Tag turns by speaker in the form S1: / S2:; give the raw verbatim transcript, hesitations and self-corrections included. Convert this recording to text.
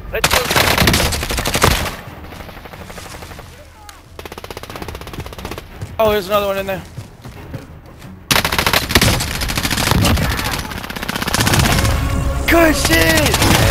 S1: Let's go.
S2: Oh, there's another one in there. Good shit!